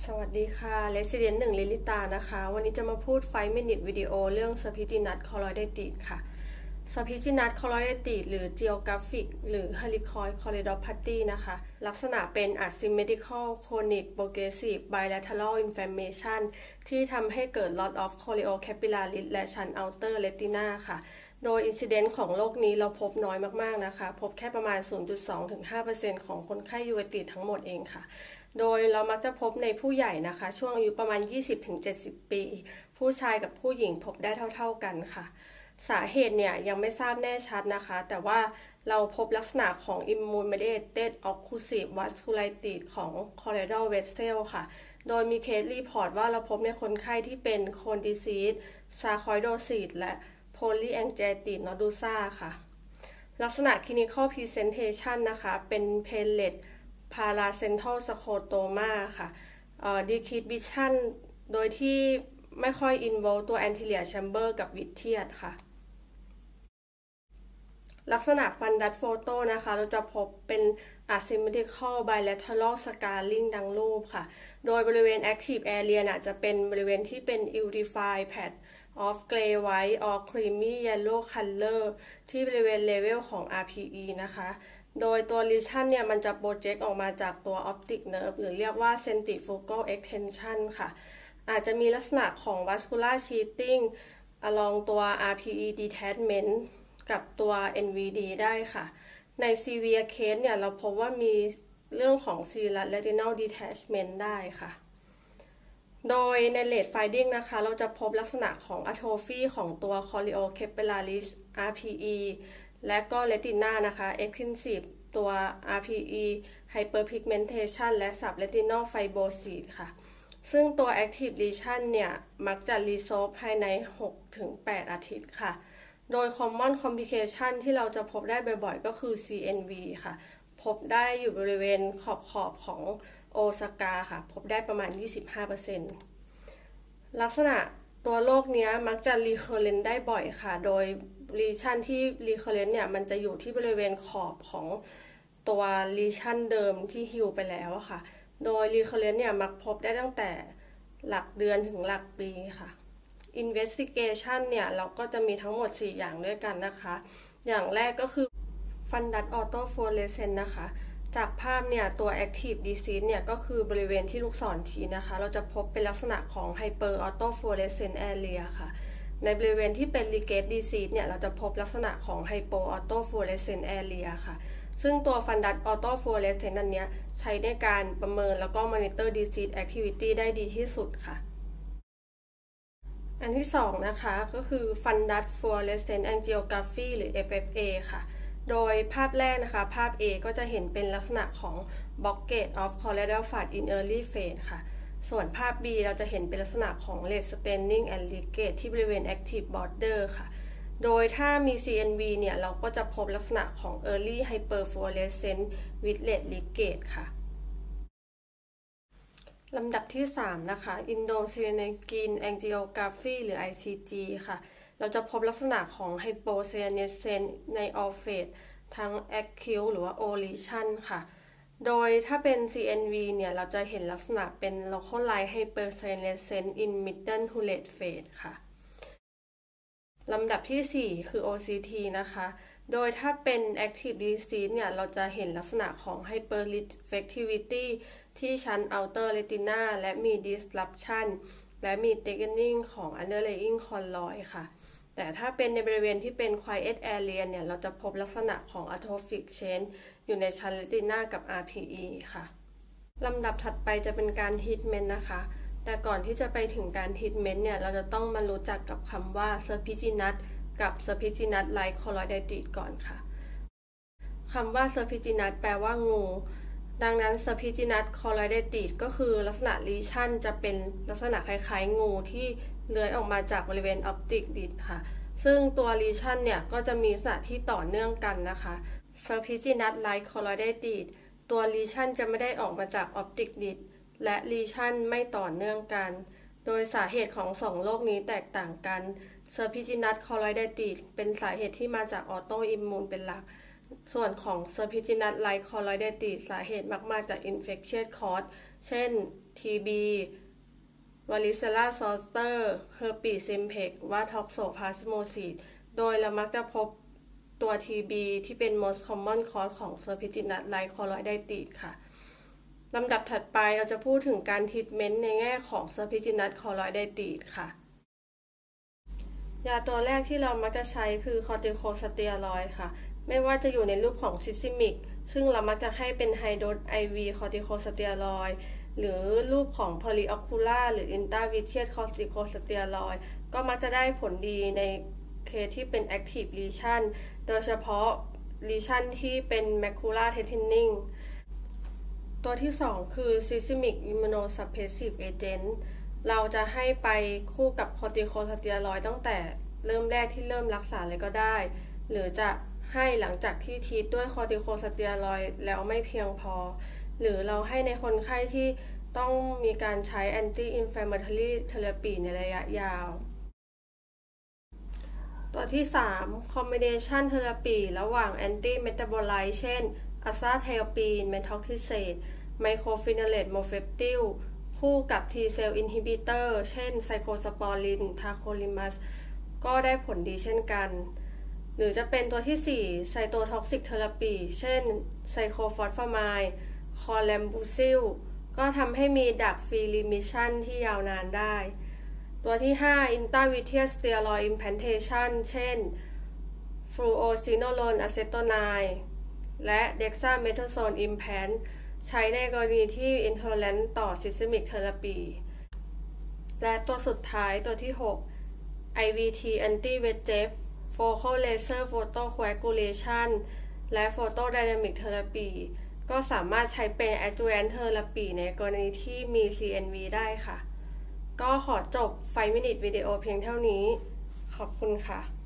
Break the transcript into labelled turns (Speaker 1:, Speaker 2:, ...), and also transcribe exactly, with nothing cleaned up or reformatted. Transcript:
Speaker 1: สวัสดีค่ะ Resident หนึ่งลิลิตานะคะวันนี้จะมาพูดไฟว์ minute วิดีโอเรื่อง Serpiginous choroiditis ค่ะ Serpiginous choroiditis หรือ Geographic หรือ Helicoid choroidopathy นะคะลักษณะเป็น asymmetrical chronic progressive bilateral inflammation ที่ทำให้เกิด loss of choriocapillaris และชั้น outer retina ค่ะโดย incidence ของโรคนี้เราพบน้อยมากๆนะคะพบแค่ประมาณ ศูนย์จุดสองถึงห้าเปอร์เซ็นต์ ของคนไข้ยูเวติสทั้งหมดเองค่ะโดยเรามักจะพบในผู้ใหญ่นะคะช่วงอายุประมาณ ยี่สิบถึงเจ็ดสิบ ปีผู้ชายกับผู้หญิงพบได้เท่าๆกันค่ะสาเหตุเนี่ยยังไม่ทราบแน่ชัดนะคะแต่ว่าเราพบลักษณะของ immune mediated occlusive vasculitis ของ choroidal vessel ค่ะโดยมีเคสรีพอร์ตว่าเราพบในคนไข้ที่เป็น Crohn disease sarcoidosis และ polyangiitis nodosa ค่ะลักษณะ clinical presentation นะคะเป็น painless paracentral scotoma ค่ะ decreased vision โดยที่ไม่ค่อย involve ตัว anterior chamber กับ vitreous ค่ะลักษณะฟันดัดโฟโต้นะคะเราจะพบเป็น asymmetrical bilateral scarring ดังรูปค่ะโดยบริเวณ active area น่ะจะเป็นบริเวณที่เป็น unified patch of gray white or creamy yellow color ที่บริเวณ level ของ อาร์ พี อี นะคะโดยตัว lesion เนี่ยมันจะโปรเจกต์ออกมาจากตัว optic nerve หรือเรียกว่า centrifugal extension ค่ะอาจจะมีลักษณะของ vascular sheathing along ตัว อาร์ พี อี detachment กับตัว เอ็น วี ดี ได้ค่ะใน severe case เนี่ยเราพบว่ามีเรื่องของ serous retinal detachment ได้ค่ะโดยใน late finding นะคะเราจะพบลักษณะของ atrophy ของตัว choriocapillaris อาร์ พี อี และก็ retina นะคะ extensive ตัว อาร์ พี อี hyperpigmentation และ subretinal fibrosis ค่ะซึ่งตัว active lesion เนี่ยมักจะ resolve ภายใน หกถึงแปด อาทิตย์ค่ะโดย common complication ที่เราจะพบได้บ่อยๆก็คือ ซี เอ็น วี ค่ะพบได้อยู่บริเวณขอบๆของโอซาก้าค่ะพบได้ประมาณ ยี่สิบห้าเปอร์เซ็นต์ ลักษณะตัวโรคนี้มักจะ recurrent ได้บ่อยค่ะโดย lesion ที่ recurrent เนี่ยมันจะอยู่ที่บริเวณขอบของตัว lesion เดิมที่ heal ไปแล้วค่ะโดย recurrent เนี่ยมักพบได้ตั้งแต่หลักเดือนถึงหลักปีค่ะ investigation เนี่ยเราก็จะมีทั้งหมดสี่อย่างด้วยกันนะคะอย่างแรกก็คือ fundus autofluorescence นะคะจากภาพเนี่ยตัว active disease เนี่ยก็คือบริเวณที่ลูกศรชี้นะคะเราจะพบเป็นลักษณะของ hyper autofluorescent area ค่ะในบริเวณที่เป็น Legate disease เนี่ยเราจะพบลักษณะของ hypo autofluorescent area ค่ะซึ่งตัว fundus autofluorescence นั้นเนี้ยใช้ในการประเมินแล้วก็ monitor disease activity ได้ดีที่สุดค่ะอันที่สองนะคะก็คือ fundus fluorescent angiography หรือ เอฟ เอฟ เอ ค่ะโดยภาพแรกนะคะภาพ A ก็จะเห็นเป็นลักษณะของ blockage of choroidal fluid in early phase ค่ะส่วนภาพ B เราจะเห็นเป็นลักษณะของ red staining and leakage ที่บริเวณ active border ค่ะโดยถ้ามี ซี เอ็น วี เนี่ยเราก็จะพบลักษณะของ early hyperfluorescence with red leakage ค่ะลำดับที่สามนะคะ Indocyanine angiography หรือ ไอ ซี จี ค่ะเราจะพบลักษณะของ hypocyanism ใน all phase ทั้ง acute หรือว่า old lesion ค่ะโดยถ้าเป็น ซี เอ็น วี เนี่ยเราจะเห็นลักษณะเป็น localized hypercyanism in middle to late phase ค่ะลำดับที่สี่คือ โอ ซี ที นะคะโดยถ้าเป็น active disease เนี่ยเราจะเห็นลักษณะของ hyperreflectivity ที่ชั้น outer retina และมี disruption และมี thickening ของ underlying choroid ค่ะแต่ถ้าเป็นในบริเวณที่เป็น quiet area เนี่ยเราจะพบลักษณะของ atrophic change อยู่ในชั้น retina กับ อาร์ พี อี ค่ะลำดับถัดไปจะเป็นการ treatment นะคะแต่ก่อนที่จะไปถึงการ treatment เนี่ยเราจะต้องมารู้จักกับคำว่า Serpiginous กับ Serpiginous like choroiditis ก่อนค่ะคำว่า Serpiginous แปลว่างูดังนั้น Serpiginous choroiditis ก็คือลักษณะ lesion จะเป็นลักษณะคล้ายๆงูที่เลื้อยออกมาจากบริเวณ optic disc ค่ะซึ่งตัว lesion เนี่ยก็จะมีลักษณะที่ต่อเนื่องกันนะคะ Serpiginous like choroiditis ตัว lesion จะไม่ได้ออกมาจาก optic disc และ lesion ไม่ต่อเนื่องกันโดยสาเหตุของสองโรคนี้แตกต่างกัน Serpiginous choroiditis เป็นสาเหตุที่มาจาก autoimmune เป็นหลักส่วนของ Serpiginous like choroiditis สาเหตุมักมาจาก infectious cause เช่น ที บี Varicella zoster Herpes simplex ว่า Toxoplasmosis โดยเรามักจะพบตัว ที บี ที่เป็น most common cause ของ Serpiginous choroiditis ค่ะลำดับถัดไปเราจะพูดถึงการทรีตเมนต์ในแง่ของ Serpiginous choroiditis ค่ะยาตัวแรกที่เรามักจะใช้คือ corticosteroid ค่ะไม่ว่าจะอยู่ในรูปของ systemic ซึ่งเรามักจะให้เป็น high dose ไอ วี corticosteroid หรือรูปของ periocular หรือ intravitreal corticosteroid ก็มักจะได้ผลดีในเคสที่เป็น active lesion โดยเฉพาะ lesion ที่เป็น macular thickening ตัวที่สองคือ systemic immunosuppressive agent เราจะให้ไปคู่กับ corticosteroid ตั้งแต่เริ่มแรกที่เริ่มรักษาเลยก็ได้หรือจะให้หลังจากที่ทรีตด้วย corticosteroid แล้วไม่เพียงพอหรือเราให้ในคนไข้ที่ต้องมีการใช้ anti inflammatory therapy ในระยะยาวตัวที่สาม combination therapy ระหว่าง anti metabolite เช่น azathioprine methotrexate mycophenolate mofetil คู่กับ T cell inhibitor เช่น cyclosporin tacrolimus ก็ได้ผลดีเช่นกันหรือจะเป็นตัวที่สี่ cytotoxic therapy เช่น cyclophosphamide chlorambucil ก็ทำให้มีดัก free remission ที่ยาวนานได้ตัวที่ห้า intravitreal steroid implantation เช่น fluocinolone acetonide และ dexamethasone implant ใช้ในกรณีที่ intolerant ต่อ systemic therapy และตัวสุดท้ายตัวที่หก ไอ วี ที anti วี เอฟ focal laser photocoagulation และ photodynamic therapy ก็สามารถใช้เป็น adjuvant therapy ในกรณีที่มี ซี เอ็น วี ได้ค่ะก็ขอจบไฟว์ minute วิดีโอเพียงเท่านี้ขอบคุณค่ะ